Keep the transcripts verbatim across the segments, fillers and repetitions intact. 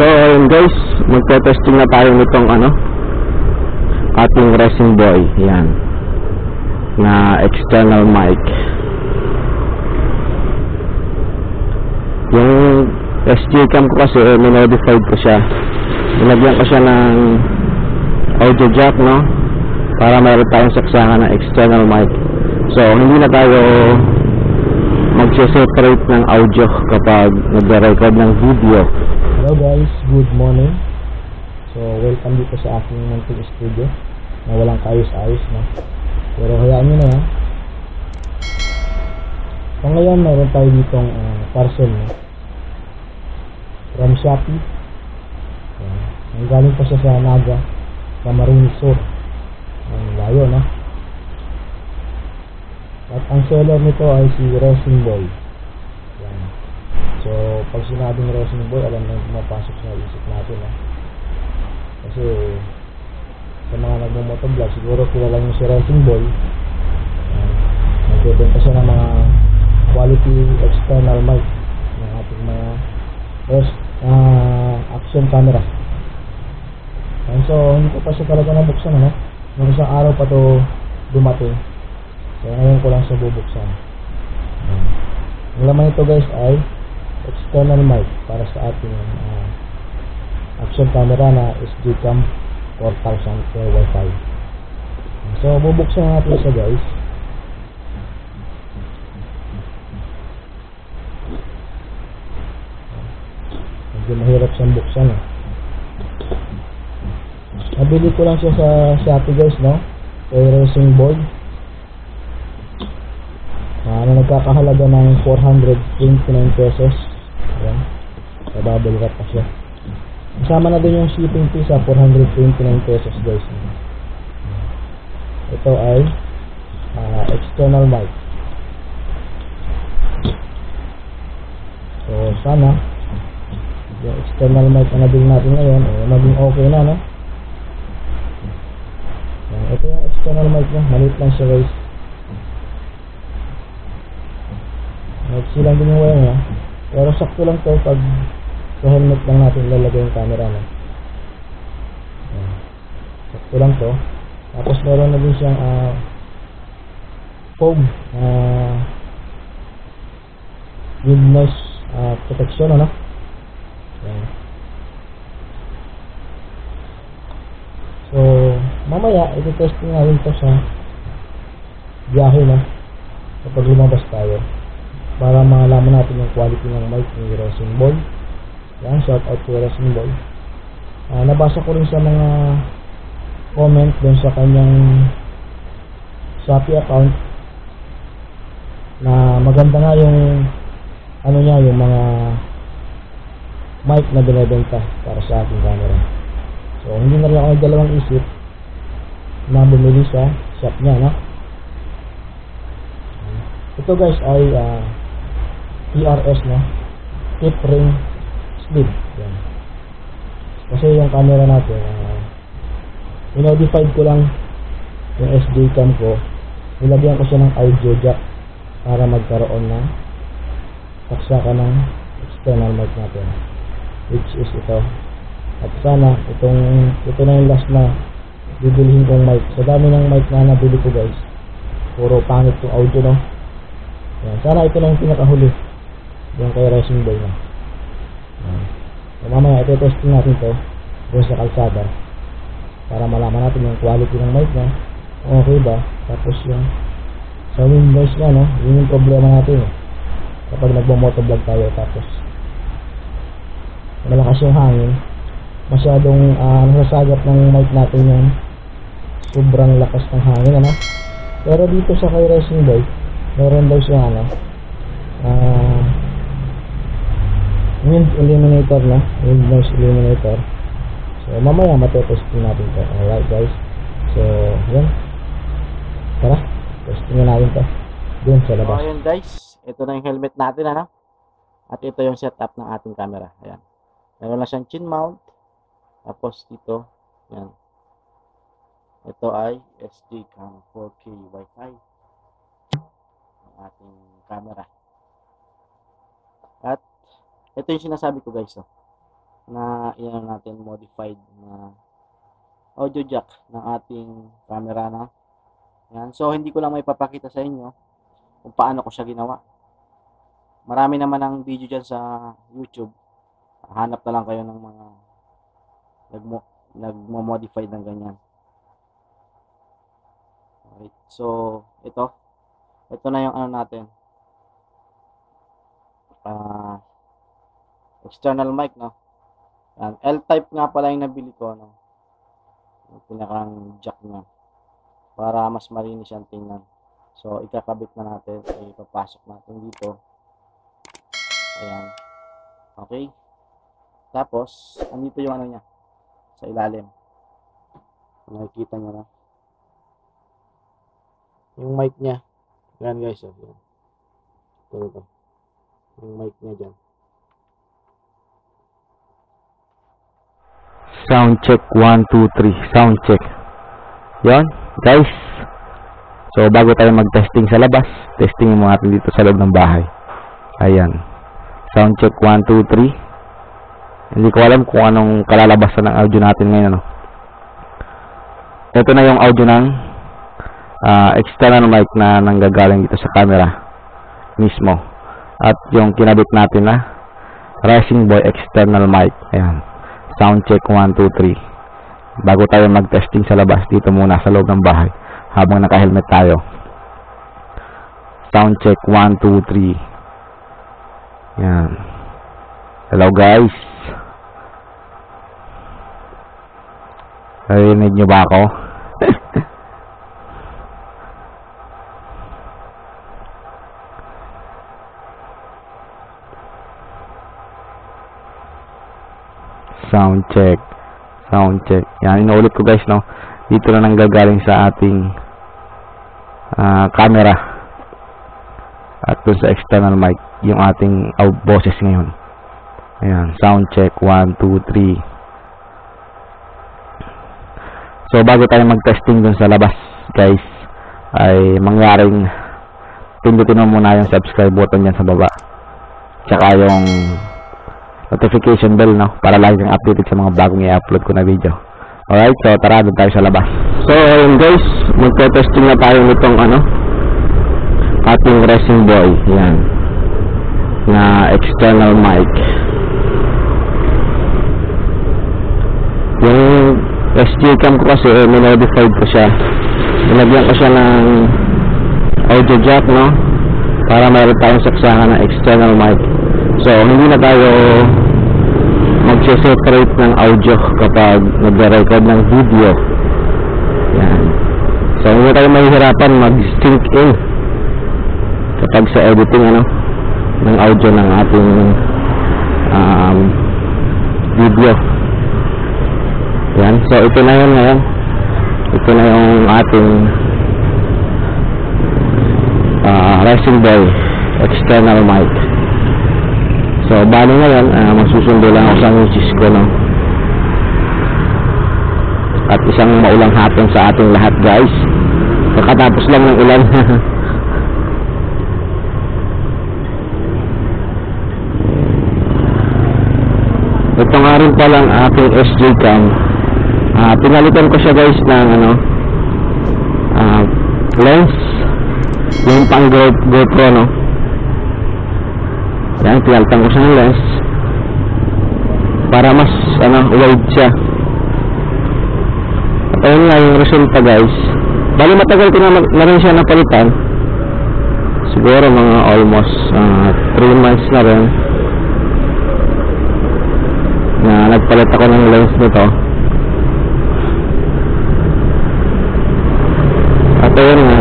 So ayun guys, magte-testing na tayo nitong ano, ating Racing Boy, yan, na external mic. Yung S J cam ko kasi eh, minodified ko siya, nilagyan ko siya ng audio jack, no, para mayroon tayong saksakan ng external mic. So hindi na tayo mag-separate ng audio kapag nagre-record ng video. Hello guys, good morning. So welcome dito sa aking munting studio na walang kaayos-ayos, no? Pero hayaan nyo na yan. So ngayon meron tayo ditong uh, parcel, no? From Shopee. So, nanggaling pa siya sa Naga, sa Camarines Sur. Ang layo, no? At ang seller nito ay si Racing Boy. Yan. So, pag sinabing Racing Boy, alam na yung pumapasok sa isip natin, ha? Kasi sa mga nagmumotovlog, siguro kilala nyo si Racing Boy. Nagbebenta siya ng mga quality external mic ng ating mga first uh, action camera. And so, hindi ko pa siya talaga nabuksan, ano? Nung isang araw pa to dumating. So, ngayon ko lang siya bubuksan. Ang laman ito guys ay external mic para sa ating uh, action camera na S D cam four thousand for Wi-Fi. So bubuksan natin siya guys. Medyo mahirap siyang buksan, eh. Nabili ko lang siya sa Shopee guys, no? Kay Racing Boy. Uh, na nagkakahalaga ng four hundred twenty-nine pesos. Ayan, sa bubble wrap pa siya. Kasama na din yung shipping fee sa four hundred twenty-nine pesos guys. Ito ay uh, external mic. So sana yung external mic na nabili natin ngayon eh, maging okay na, no? Ayan, ito yung external mic niya, maliit lang siya guys. Nagsilang din yung wire niya, pero sakto lang to pag sa helmet lang natin lalagay yung camera, no? Ayan. Sakto lang to. Tapos meron na din siyang uh, foam uh, wind noise uh, protection, ano? Ayan. So mamaya iti-testing natin to sa biyahe, no? Kapag lumabas tayo, para malaman natin yung quality ng mic ni Racing Boy. Yan, shout out to Racing Boy. Uh, nabasa ko rin sa mga comment dun sa kanyang Shopee account na maganda nga yung ano niya, yung mga mic na binibenta para sa ating camera. So hindi na rin ako nagdalawang isip na bumili sa shop niya, no? Ito guys ay uh, T R S, no? Tip ring sleeve. Yan. Kasi yung camera natin uh, minodified ko lang yung S D cam ko, nilagyan ko siya ng audio jack para magkaroon ng saksakan ng external mic natin, which is ito. At sana itong ito na yung last na bibilihin kong mic. Sa dami ng mic na nabili ko guys, puro pangit yung audio, no? Yan. Sana ito na yung pinakahuli yung kay Racing Boy na. Yan. So mamaya ito testing natin to doon sa kalsada para malaman natin yung quality ng mic na okay ba. Tapos yung sa wind noise na, no, yun yung problema natin, eh. Kapag nagbo-motovlog tayo tapos malakas yung hangin, masyadong uh, nasasagap ng mic natin yung sobrang lakas ng hangin, ano? Pero dito sa kay Racing Boy meron daw siya ano uh, wind eliminator, na wind noise eliminator. So mamaya matetesting natin to. Alright guys, so yan, tara testingin natin to dun sa labas. So ayun guys, ito na yung helmet natin, ano? At ito yung setup ng ating camera. Ayan, meron na siyang chin mount. Tapos dito, yan, ito ay S D cam four K Wi-Fi ng ating camera. At ito yung sinasabi ko guys, oh. na yan natin modified na audio jack ng ating camera na. Yan. So, hindi ko lang may papakita sa inyo kung paano ko siya ginawa. Marami naman ang video dyan sa YouTube. Hanap na lang kayo ng mga nagmo nagmo-modify ng ganyan. Alright. So, ito. Ito na yung ano natin. Uh, external mic, no? Yan. L-type nga pala yung nabili ko, no? Yung pinakang jack niya. Para mas malinis siyang tingnan. So, ikakabit na natin. Ipapasok natin dito. Ayan. Okay. Tapos, andito yung ano niya. Sa ilalim. Nakikita niyo na. Yung mic niya. Yan guys. Oh. Yan. Ito, ito. Yung mic niya dyan. Sound check. one, two, three. Sound check. Yan. Guys. So, bago tayo mag-testing sa labas, testing mo natin dito sa loob ng bahay. Ayan. Sound check. one, two, three. Hindi ko alam kung anong kalalabasan ng audio natin ngayon. Ano? Ito na yung audio ng uh, external mic na nanggagaling dito sa camera mismo. At yung kinabit natin na Racing Boy external mic. Ayan. Sound check. one, two, three. Bago tayo mag-testing sa labas, dito muna sa loob ng bahay habang naka-helmet tayo. Sound check. one, two, three. Yan. Hello guys. Narinig nyo ba ako? Sound check. Sound check. Yan, inuulit ko guys, no? Dito na nanggagaling sa ating uh, camera at dun sa external mic yung ating uh, boses ngayon. Ayan, sound check. one, two, three. So, bago tayo mag-testing dun sa labas, guys, ay mangyaring pindutin mo muna yung subscribe button dyan sa baba. Tsaka yung notification bell, no? Para lagi kang updated sa mga bagong i-upload ko na video. Alright, so tara doon tayo sa labas. So, ayun guys, magte-testing na tayo nitong ano, ating Racing Boy. Yan. Na external mic. Yung S G cam ko kasi, eh, minodified ko siya. Nilagyan ko siya ng audio jack, no? Para mayroon tayong saksakan ng external mic. So, hindi na tayo mag-separate ng audio kapag nag-record ng video. Yan. So, hindi tayo mahihirapan mag-sync in kapag sa editing, ano, ng audio ng ating um, video. Yan. So, ito na yun ngayon. Ito na yung ating uh, Racing Boy external mic. So, bali ngayon, uh, magsusundo lang ako sa misis ko, no? At isang maulang hapon sa ating lahat, guys. Kakatapos lang ng ulan. Ito nga rin palang ating S J cam. Uh, pinalitan ko siya, guys, ng ano, uh, lens. Yung pang GoPro, no? Yan, pinalitan ko siya ng lens para mas ano, wide siya. At ayun nga yung resulta, guys. Bali matagal ko na, na rin siya napalitan. Siguro mga almost three uh, months na rin na nagpalit ako ng lens nito. At ayun nga,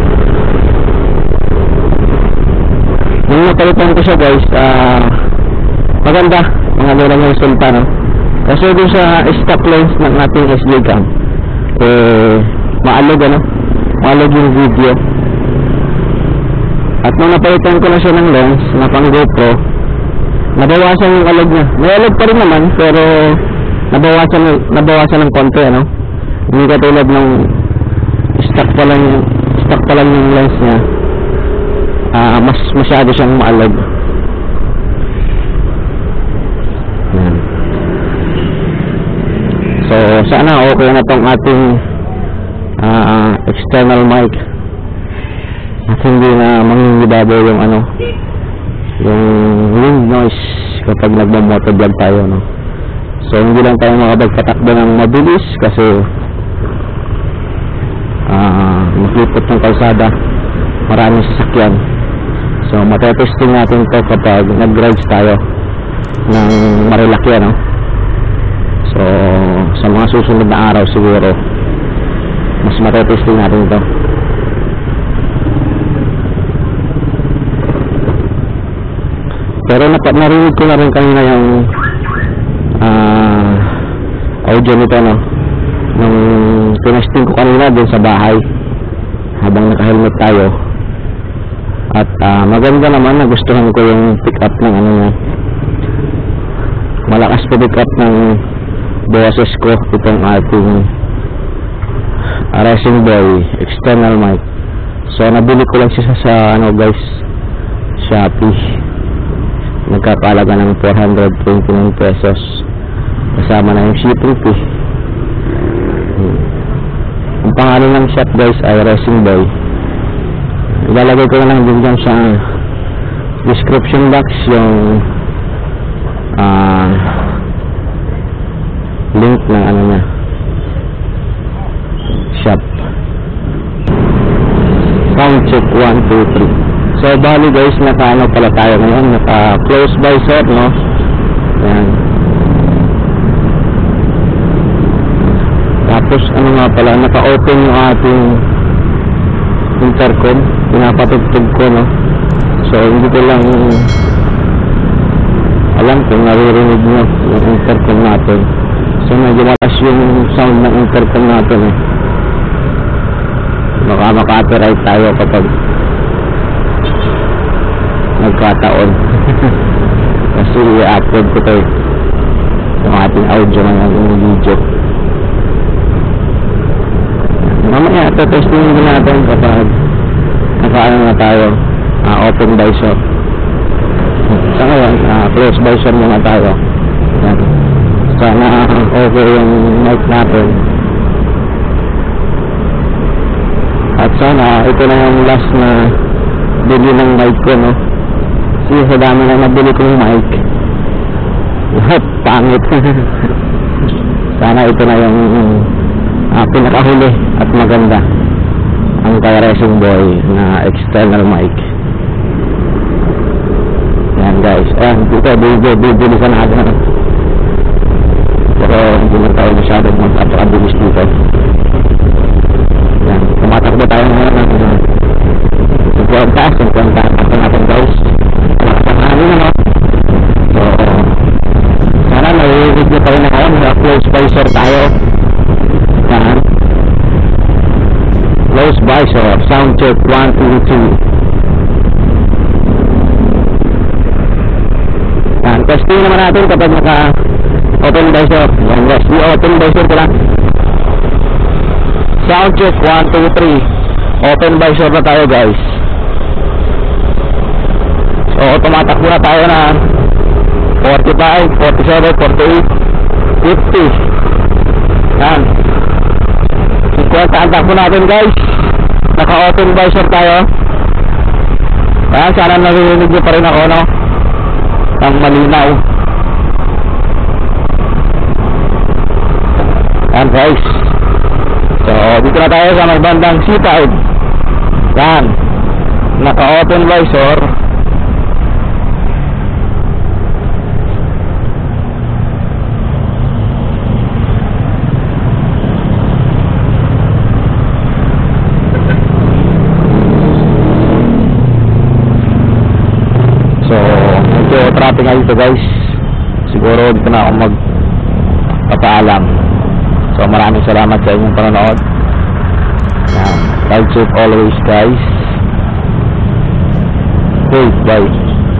nung napalitan ko siya, guys, uh, maganda mga nila yung resulta, no? Kasi doon sa stock lens ng ating S J cam, eh, maalog, ano? Maalog yung video. At nung napalitan ko na siya ng lens na pang GoPro, nabawasan yung alog niya. May alog pa rin naman, pero nabawasan, nabawasan ng konti, ano? Hindi katulad ng stock pa lang, stock pa lang yung lens niya. Uh, mas masyado siyang maalog. Yan. sana okay na tong ating uh, external mic at hindi na mangingibabaw yung ano, yung wind noise kapag nagmo-motovlog tayo, no. So hindi lang tayo makapagpatakbo ng mabilis kasi uh, maklipot ng kalsada, maraming sasakyan. So matetesting natin to kapag nag-rides tayo ng Marilaki, no. So sa mga susunod na araw siguro mas matetesting natin ito. Pero napat narinig ko na rin kanina yung uh, audio nito, no, nung tinesting ko kanina din sa bahay habang naka-helmet tayo. At uh, maganda naman, nagustuhan ko yung pick up ng ano niya, malakas po pick up ng boses ko itong ating uh, Racing Boy external mic. So nabili ko lang siya sa, sa ano guys, Shopee. Nagkakalaga ng four hundred twenty-nine pesos kasama na yung shipping fee. hmm. Ang pangalan ng shop guys ay Racing Boy. Ilalagay ko na lang din dyan sa description box yung uh, link ng ano niya, shop. Sound check one two three. So bali guys, naka ano pala tayo ngayon, naka close visor, no. Yan. Tapos ano nga pala, naka open yung ating intercom, pinapatugtog ko, no. So hindi ko lang alam kung naririnig nyo yung intercom natin. So medyo malakas yung sound ng intercom natin, eh. Baka maka-copyright tayo kapag nagkataon. Kasi i-upload ko tayo yung ating audio ng video. Mamaya testing din natin kapag nakaano na tayo, uh, open visor. Sa ngayon, uh, close visor muna tayo. Yan. Sana okay yung mic natin. At sana ito na yung last na bili ng mic ko, no. Kasi sa dami na nabili kong mic, lahat pangit. Sana ito na yung uh, pinakahuli at maganda, ang kay Racing Boy na external mic. Yan guys, ayan, dito bibili sa natin, pero hindi na tayo masyadong magpapakabilis dito. Yan, tumatakbo tayo ngayon ng fifty, fifty ako natin guys. Ano na, no? So sana narinig nyo tayo na kayo, close visor tayo. Yan, close visor, sound check one two two. Yan, testing naman natin kapag naka open visor. Yan guys, i-open visor ko lang. Sound check one two three. Open visor na tayo guys. So tumatakbo na tayo na forty-five, forty-seven, forty-eight, fifty. Yan, fifty ang takbo natin guys. Naka open visor tayo. Yan, sana narinig nyo pa rin ako, no, ang malinaw. Yan guys, so dito na tayo sa may bandang C five. Yan, naka open visor. Traffic nga dito guys, siguro dito na ako magpapaalam. So maraming salamat sa inyong panonood. Yan, ride safe always guys. Okay, bye.